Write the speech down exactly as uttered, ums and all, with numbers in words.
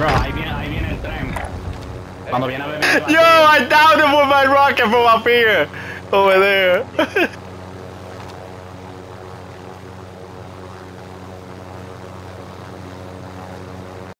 Bro, ahí viene, ahí viene el tren. Cuando viene a beber. Yo, I downed him with my rocket from up here. Over there.